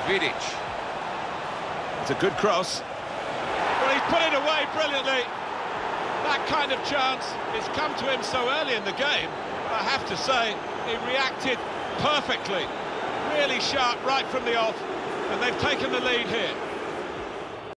Vidic. It's a good cross. Well, he's put it away brilliantly. That kind of chance has come to him so early in the game, but I have to say, he reacted perfectly. Really sharp right from the off, and they've taken the lead here.